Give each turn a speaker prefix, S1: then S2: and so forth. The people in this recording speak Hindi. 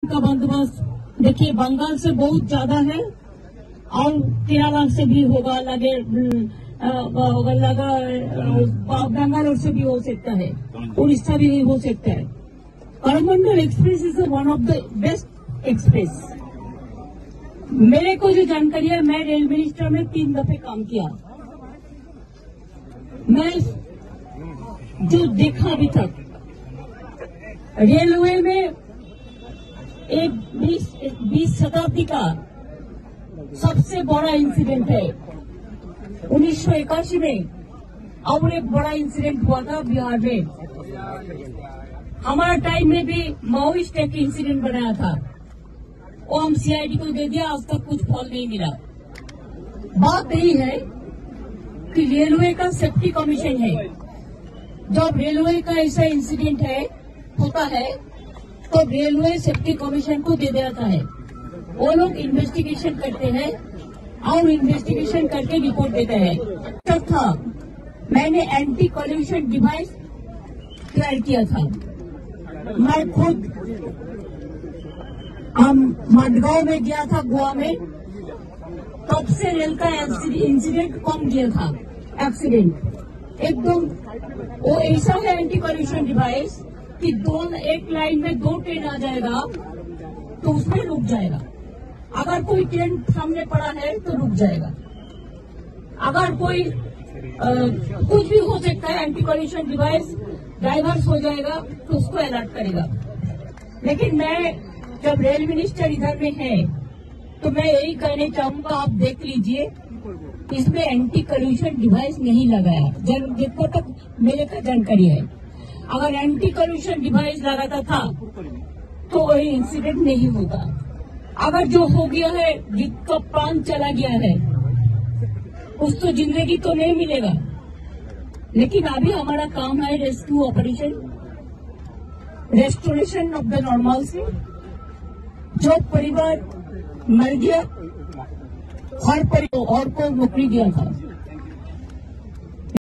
S1: का बंदोबस्त देखिए बंगाल से बहुत ज्यादा है और केरला से भी होगा बेंगलोर से भी हो सकता है, उड़ीसा भी हो सकता है। Coromandel express is one of the best express. मेरे को जो जानकारी है, मैं रेल मिनिस्टर में 3 दफे काम किया। मैं जो देखा अभी तक रेलवे में एक 20 शताब्दी का सबसे बड़ा इंसिडेंट है 1981 में। और एक बड़ा इंसिडेंट हुआ था बिहार में। हमारा टाइम में भी माओइस्ट एक इंसिडेंट बनाया था, वो हम सीआईडी को दे दिया, आज तक कुछ फल नहीं मिला। बात यही है कि रेलवे का सेफ्टी कमीशन है। जब रेलवे का ऐसा इंसिडेंट होता है तो रेलवे सेफ्टी कमीशन को दे देता है। वो लोग इन्वेस्टिगेशन करते हैं और इन्वेस्टिगेशन करके रिपोर्ट देते हैं। तब था मैंने एंटी कोल्यूशन डिवाइस तैयार किया था। मैं खुद मडगांव में गया था, गोवा में, तब से रेल का इंसिडेंट कम गया था। एक्सीडेंट एकदम वो ऐसा है एंटी कोल्यूशन डिवाइस कि एक लाइन में 2 ट्रेन आ जाएगा तो उसमें रुक जाएगा। अगर कोई ट्रेन सामने पड़ा है तो रुक जाएगा। अगर कोई कुछ भी हो सकता है, एंटी कोल्यूशन डिवाइस डाइवर्स हो जाएगा तो उसको अलर्ट करेगा। लेकिन मैं जब रेल मिनिस्टर इधर में है तो मैं यही कहना चाहूंगा, आप देख लीजिए, इसमें एंटी कोल्यूशन डिवाइस नहीं लगाया। जितना तक मेरे का जानकारी है, अगर एंटी कोल्यूशन डिवाइस लगाता था तो वही इंसिडेंट नहीं होता। अगर जो हो गया है, जिसका प्राण चला गया है, उसको जिंदगी तो नहीं मिलेगा। लेकिन अभी हमारा काम है rescue operation, restoration of the normalcy. जो परिवार मर गया, हर परिवार और को नौकरी दिया था,